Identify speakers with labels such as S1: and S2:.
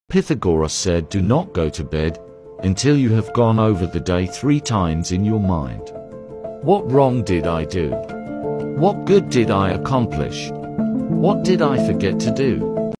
S1: Pythagoras said, do not go to bed until you have gone over the day 3 times in your mind. What wrong did I do? What good did I accomplish? What did I forget to do?